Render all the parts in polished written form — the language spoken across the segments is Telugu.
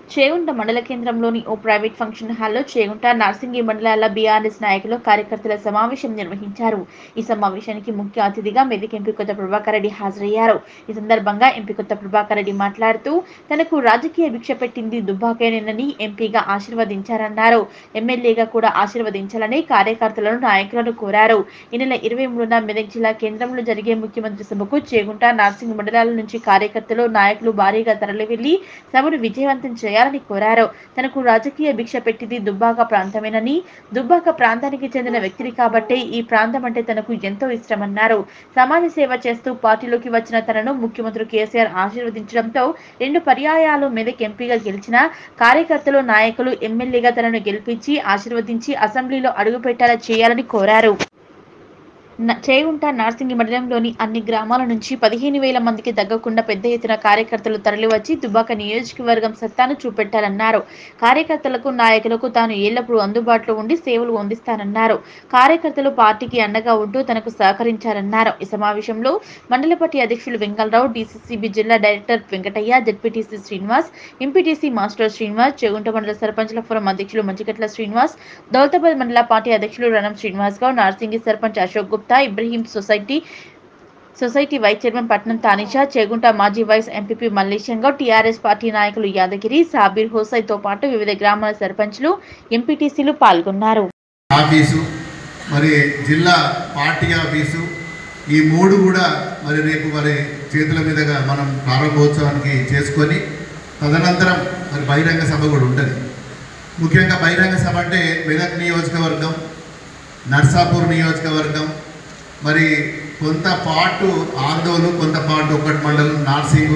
చేగుంట మండల కేంద్రంలోని ఓ ప్రైవేట్ ఫంక్షన్ హాల్లో చేగుంట నార్సింగి మండలాల బీఆర్ఎస్ నాయకులు కార్యకర్తల సమావేశం నిర్వహించారు. ఈ సమావేశానికి ముఖ్య అతిథిగా మెదక్ ఎంపీ కొత్త ప్రభాకర్ రెడ్డి హాజరయ్యారు. ఈ సందర్భంగా ఎంపీ కొత్త ప్రభాకర్ రెడ్డి మాట్లాడుతూ తనకు రాజకీయ భిక్ష పెట్టింది దుబ్బాకేనని ఎంపీగా ఆశీర్వదించారన్నారు. ఎమ్మెల్యేగా కూడా ఆశీర్వదించాలని కార్యకర్తలను నాయకులను కోరారు. ఈ నెల 23న మెదక్ జిల్లా కేంద్రంలో జరిగే ముఖ్యమంత్రి సభకు చేగుంట నార్సింగి మండలాల నుంచి కార్యకర్తలు నాయకులు భారీగా తరలివెళ్లి సభను విజయవంతం చేయాలని కోరారు. తనకు రాజకీయ భిక్ష పెట్టింది దుబ్బాక ప్రాంతమేనని, దుబ్బాక ప్రాంతానికి చెందిన వ్యక్తిని కాబట్టే ఈ ప్రాంతం అంటే తనకు ఎంతో ఇష్టమన్నారు. సమాజ సేవ చేస్తూ పార్టీలోకి వచ్చిన తనను ముఖ్యమంత్రి కేసీఆర్ ఆశీర్వదించడంతో 2 పర్యాయాలు మెదక్ ఎంపీగా గెలిచిన కార్యకర్తలు నాయకులు ఎమ్మెల్యేగా తనను గెలిపించి ఆశీర్వదించి అసెంబ్లీలో అడుగుపెట్టేలా చేయాలని కోరారు. చేగుంట నార్సింగి మండలంలోని అన్ని గ్రామాల నుంచి 15,000 మందికి తగ్గకుండా పెద్ద ఎత్తున కార్యకర్తలు తరలివచ్చి దుబ్బాక నియోజకవర్గం సత్తాను చూపెట్టారన్నారు. కార్యకర్తలకు నాయకులకు తాను ఎల్లప్పుడూ అందుబాటులో ఉండి సేవలు అందిస్తానన్నారు. కార్యకర్తలు పార్టీకి అండగా ఉంటూ తనకు సహకరించారన్నారు. ఈ సమావేశంలో మండల పార్టీ అధ్యక్షులు వెంగళరావు, డీసీసీబీ జిల్లా director Venkataiah, ZPTC Srinivas, MPTC master Srinivas, Chegunta మండల సర్పంచ్ల ఫోరం అధ్యక్షులు మంచికట్ల శ్రీనివాస్, దౌలతాబాద్ మండల పార్టీ అధ్యక్షులు Ranam Srinivas Goud, Narsingi sarpanch Ashok Gupta, Ibrahim society vice chairman Patnam Tanisha, Chegunta మాజీ vice MPP Mallesham Goud, TRS party నాయకులు యాదగిరి, సాబీర్ హుసైన్తో పాటు వివిధ గ్రామాల సర్పంచ్లు, ఎంపీటీసీలు పాల్గొన్నారు. మరి జిల్లా పార్టీ ఆఫీసు ఈ 3 కూడా మరి రేపు మరి చేతుల మీదుగా మనం ప్రారంభోత్సవానికి చేసుకొని తదనంతరం మరి బహిరంగ సభ కూడా ఉంటుంది. ముఖ్యంగా బహిరంగ సభ అంటే మెదక్ నియోజకవర్గం, నర్సాపూర్ నియోజకవర్గం, మరి కొంత పాటు ఆందోళన, కొంత పాటు ఒకటి మండలం నార్సింగు,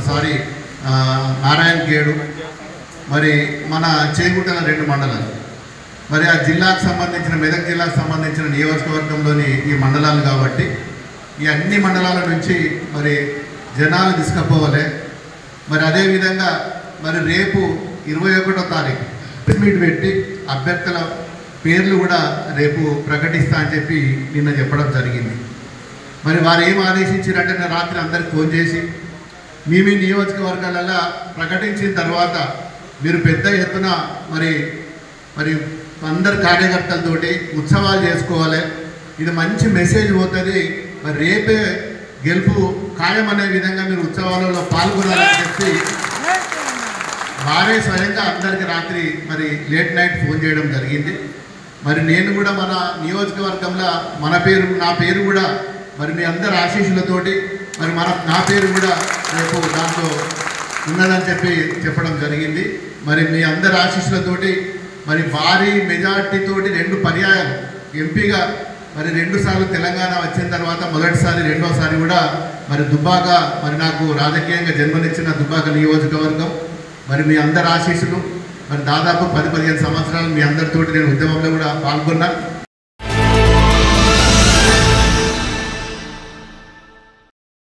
నారాయణ గేడు, మరి మన చేగుంటల 2 మండలాలు, మరి ఆ జిల్లాకు సంబంధించిన మెదక్ జిల్లాకు సంబంధించిన నియోజకవర్గంలోని ఈ మండలాలు కాబట్టి ఈ అన్ని మండలాల నుంచి మరి జనాలు తీసుకుపోవాలి. మరి అదేవిధంగా మరి రేపు 21వ తారీఖు ప్రెస్ మీట్ పెట్టి అభ్యర్థుల పేర్లు కూడా రేపు ప్రకటిస్తా అని చెప్పి నిన్న చెప్పడం జరిగింది. మరి వారు ఏం ఆదేశించారంటే నేను రాత్రి అందరికి ఫోన్ చేసి మీ నియోజకవర్గాలలో ప్రకటించిన తర్వాత మీరు పెద్ద ఎత్తున మరి మరి అందరు కార్యకర్తలతోటి ఉత్సవాలు చేసుకోవాలి, ఇది మంచి మెసేజ్ పోతుంది, మరి రేపే గెలుపు ఖాయం అనే విధంగా మీరు ఉత్సవాలలో పాల్గొనాలని చెప్పి వారే స్వయంగా అందరికి రాత్రి మరి లేట్ నైట్ ఫోన్ చేయడం జరిగింది. మరి నేను కూడా మన నియోజకవర్గంలో నా పేరు కూడా మరి మీ అందరి ఆశీస్సులతోటి మరి నా పేరు కూడా రేపు దాంట్లో ఉన్నదని చెప్పడం జరిగింది. మరి మీ అందరి ఆశీస్సులతోటి మరి భారీ మెజార్టీతోటి 2 పర్యాయాలు ఎంపీగా మరి 2 సార్లు తెలంగాణ వచ్చిన తర్వాత మొదటిసారి రెండోసారి కూడా మరి దుబ్బాక మరి నాకు రాజకీయంగా జన్మనిచ్చిన దుబ్బాక నియోజకవర్గం మరి మీ అందరి ఆశీస్సులు, మరి దాదాపు 10-15 సంవత్సరాలు మీ అందరితోటి నేను ఉద్యమంలో కూడా పాల్గొన్నా.